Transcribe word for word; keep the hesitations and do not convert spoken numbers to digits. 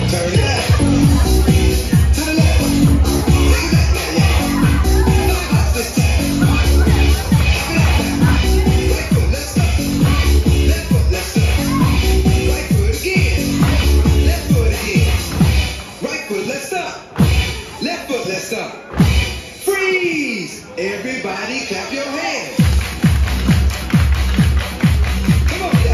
Turn it up. To the left. Take it back now, y'all. Up this time. Right foot, let's go. Left foot, let's go. Right foot again. Left foot again. Right foot, let's stop. Left foot, let's stop. Freeze! Everybody clap your hands. Come on.